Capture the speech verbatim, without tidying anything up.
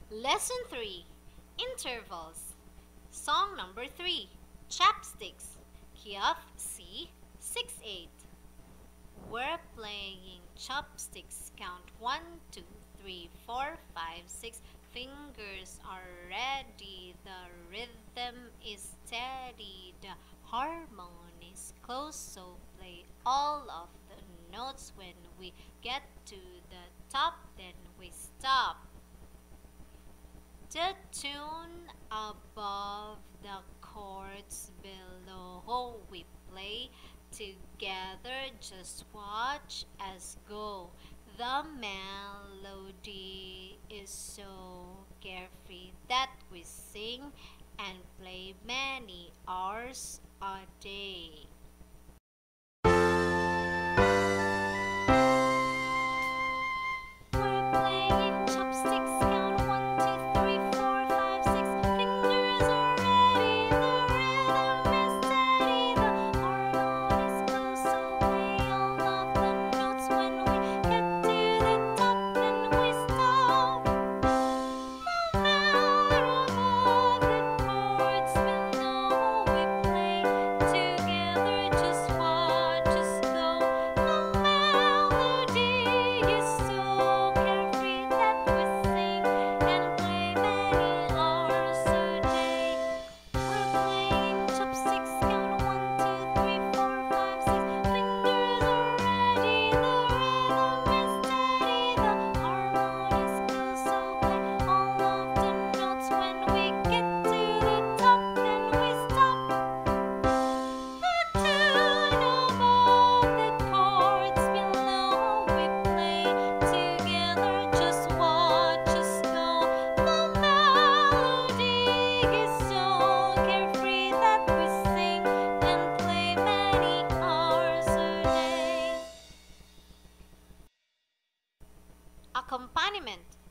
Lesson three, Intervals. Song number three, Chapsticks. Key of C six eight. We're playing chopsticks. Count one, two, three, four, five, six. Fingers are ready. The rhythm is steady. The harmony is close. So play all of the notes. When we get to the top, then we stop. The tune above, the chords below. We play together, just watch us go. The melody is so carefree that we sing and play many hours a day. We're playing chopsticks. Count one, two, three, four, five, six. Fingers are ready. The rhythm is steady. The harmony is close. So play all of the notes. When we get to the top, then we stop. No matter what the chords below, we play together. Just watch us go. The melody is so carefree that we sing and play many hours a day. We're playing chopsticks. Count one, two, three, four, five, six. Fingers are ready. The rhythm is steady. The harmony is close. So play all of the notes. When we get to the top, then we stop. The tune above, the chords below. We play together. Just watch us go. The melody is so carefree that we sing and play many hours a day. Accompaniment.